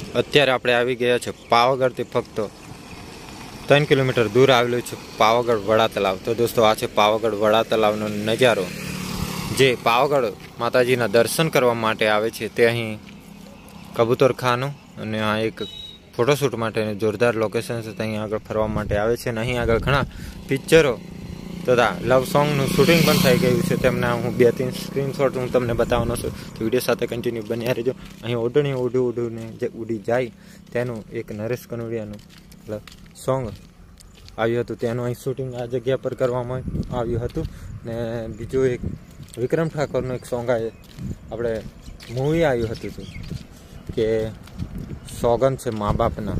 અત્યારે આપણે આવી ગયા છે પાવાગઢથી ફક્ત 3 કિલોમીટર દૂર આવેલું છે પાવાગઢ વડા તલાવ। તો દોસ્તો આ છે પાવાગઢ વડા તલાવનો નજારો, જે પાવાગઢ માતાજીના દર્શન કરવા માટે આવે છે તે અહીં કબૂતરખાનું અને આ એક ફોટોશૂટ માટેનું જોરદાર લોકેશન છે। અહીં આગળ ફરવા માટે આવે છે અને અહીં આગળ ઘણા પિક્ચરો તથા લવ સોંગનું શૂટિંગ પણ થઈ ગયું છે। તેમના હું 2-3 સ્ક્રીનશોટ હું તમને બતાવવાનો છું, તો વિડીયો સાથે કન્ટિન્યુ બન્યા રહેજો। અહીં ઓઢણી ઉડીને જે ઉડી જાય તેનું એક નરેશ કનોડિયાનું સોંગ આવ્યું હતું, તેનું અહીં શૂટિંગ આ જગ્યા પર કરવામાં આવ્યું હતું। ને બીજું એક વિક્રમ ઠાકોરનું એક સોંગ આપણે મૂવી આવ્યું હતું કે સોગંદ છે મા બાપના,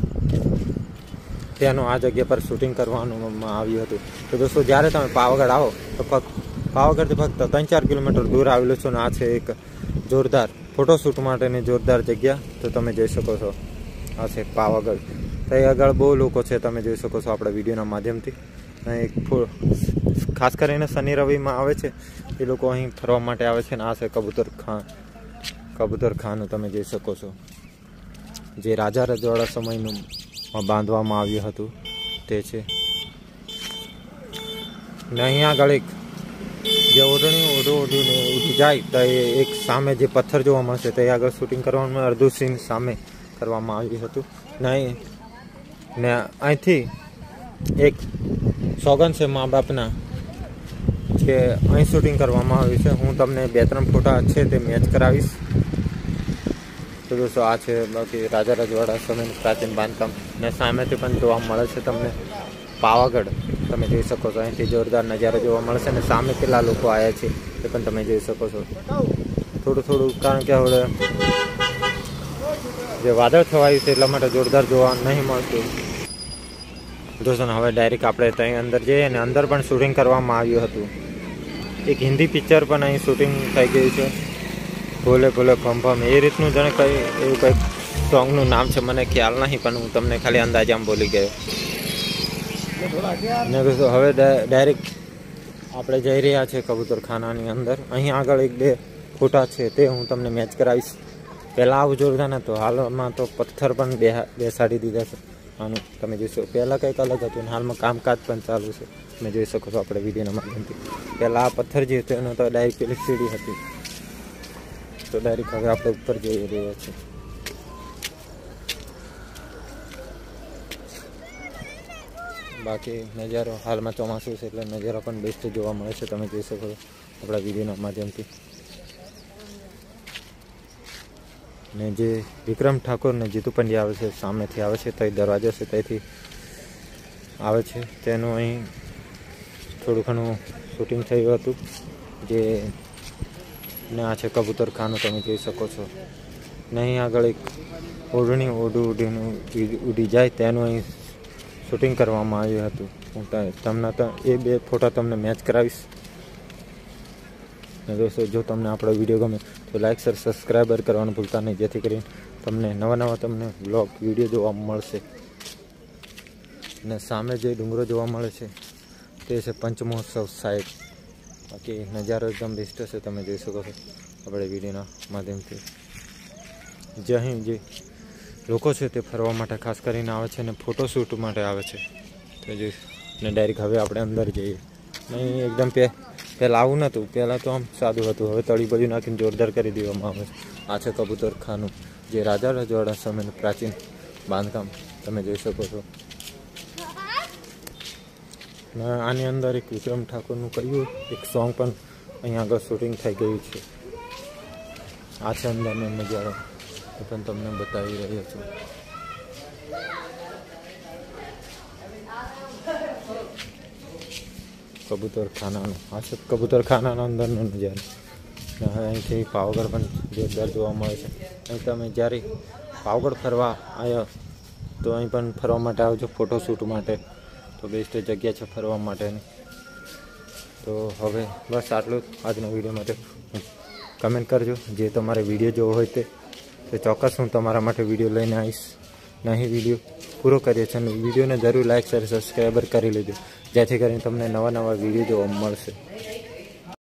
તેનું આ જગ્યા પર શૂટિંગ કરવાનું આવ્યું હતું। તો દોસ્તો જ્યારે તમે પાવાગઢ આવો તો પાવાગઢથી ફક્ત 3-4 કિલોમીટર દૂર આવેલું છે ને આ છે એક જોરદાર ફોટોશૂટ માટેની જોરદાર જગ્યા। તો તમે જોઈ શકો છો આ છે પાવાગઢ। ત્યાં આગળ બહુ લોકો છે, તમે જોઈ શકો છો આપણા વિડીયોના માધ્યમથી। એક ખાસ કરીને શનિ રવિમાં આવે છે એ લોકો અહીં ફરવા માટે આવે છે ને આ છે કબૂતરખાનું તમે જોઈ શકો છો, જે રાજા રજવાડા સમયનું બાંધવામાં આવ્યું હતું તે છે। ને અહીંયા આગળ એક જે ઓઢણી ઉડી જાય તો એક સામે જે પથ્થર જોવા મળશે તે આગળ શૂટિંગ કરવાનું અડધું સીન સામે કરવામાં આવ્યું હતું ને અહીંથી એક સોગંદ છે મા બાપના જે અહીં શૂટિંગ કરવામાં આવ્યું છે। હું તમને 2-3 ફોટા છે તે મેચ કરાવીશ। તો દોસ્તો આ છે બાકી રાજા રજવાડા સમયનું પ્રાચીન બાંધકામ ને સામેથી પણ જોવા મળે છે તમને પાવાગઢ, તમે જોઈ શકો છો। અહીંથી જોરદાર નજારો જોવા મળશે ને સામે કેટલા લોકો આવ્યા છે તે પણ તમે જોઈ શકો છો। થોડું કારણ કે હવે જે વાદળ છવાયું છે એટલા માટે જોરદાર જોવા નહીં મળતું દોસ્તો। હવે ડાયરેક્ટ આપણે ત્યાં અંદર જઈએ અને અંદર પણ શૂટિંગ કરવામાં આવ્યું હતું, એક હિન્દી પિક્ચર પણ અહીં શૂટિંગ થઈ ગયું છે, ભોલે ભોલે ભમ ભમ એ રીતનું જાણે કંઈ એવું કંઈક સોંગનું નામ છે, મને ખ્યાલ નહીં પણ હું તમને ખાલી અંદાજામાં બોલી ગયો। ને દોસ્તો હવે ડાયરેક્ટ આપણે જઈ રહ્યા છીએ કબૂતરખાનાની અંદર। અહીં આગળ 1-2 ફોટા છે તે હું તમને મેચ કરાવીશ। પહેલાં આવું જોરદાર નહોતું, હાલમાં તો પથ્થર પણ બેસાડી દીધા છે આનું તમે જોઈશો। પહેલાં કંઈક અલગ હતું ને હાલમાં કામકાજ પણ ચાલુ છે, તમે જોઈ શકો છો આપણે વિડીયોના માધ્યમથી। પહેલાં આ પથ્થર જે હતો એનો તો ડાયરેક્ટ પેલી સીડી હતી, તો ડાયરેક્ટ હવે આપણે ઉપર જઈ રહ્યા છીએ। બાકી નજારો હાલમાં ચોમાસું છે એટલે નજારો પણ બેસ્ટ જોવા મળે છે, તમે જોઈ શકો છો આપણા વિડીયોના માધ્યમથી। ને જે વિક્રમ ઠાકોર ને જીતુ પંડ્યા આવે છે સામેથી આવે છે, ત્યાં દરવાજો છે ત્યાંથી આવે છે, તેનું અહીં થોડું ઘણું શૂટિંગ થયું હતું જે ને આ છે કબૂતરખાનું તમે જોઈ શકો છો। ને અહીં આગળ એક ઓઢણી ઉડી જાય તેનું અહીં શૂટિંગ કરવામાં આવ્યું હતું, હું તમને એ 2 ફોટા તમને મેચ કરાવીશ। ને દોસ્તો જો તમને આપણો વિડીયો ગમે તો લાઈક શેર સબસ્ક્રાઈબર કરવાનું ભૂલતા નહીં, જેથી કરીને તમને નવા તમને વ્લોગ વિડીયો જોવા મળશે। ને સામે જે ડુંગરો જોવા મળે છે તે છે પંચમહોત્સવ સાઈડ, બાકી નજારો એકદમ બેસ્ટ છે, તમે જોઈ શકો છો આપણે વિડીયોના માધ્યમથી। જે અહીં જે લોકો છે તે ફરવા માટે ખાસ કરીને આવે છે અને ફોટોશૂટ માટે આવે છે, તો જોઈ ને ડાયરેક્ટ હવે આપણે અંદર જઈએ। નહીં એકદમ પહેલાં આવું નહોતું, પહેલાં તો આમ સાદું હતું, હવે તળી બળી નાખીને જોરદાર કરી દેવામાં આવે છે। આ છે કબૂતરખાનું, જે રાજા રજવાડા સમયનું પ્રાચીન બાંધકામ તમે જોઈ શકો છો। આની અંદર એક વિક્રમ ઠાકોરનું કહ્યું એક સોંગ પણ અહીં આગળ શૂટિંગ થઈ ગયું છે। આ છે અંદરનો નજારો, એ પણ તમને બતાવી રહ્યો છું। કબૂતરખાનાનો આ છે કબૂતરખાનાનો અંદરનો નજારો। અહીંથી પાવાગઢ પણ જોરદાર જોવા મળે છે। અહીં તમે જ્યારે પાવાગઢ ફરવા આવ્યા તો અહીં પણ ફરવા માટે આવજો ફોટોશૂટ માટે, તો બેસ્ટ જગ્યા છે ફરવા માટેની। તો હવે બસ આટલું આજનો વિડીયો માટે કમેન્ટ કરજો, જે તમારે વિડીયો જોવો હોય તે ચોક્કસ હું તમારા માટે વિડીયો લઈને આવીશ। નહીં વિડીયો પૂરો કરીએ છીએ અને વિડીયોને જરૂર લાઈક શેર સબસ્ક્રાઈબર કરી લેજો, જેથી કરીને તમને નવા વિડીયો જોવા મળશે।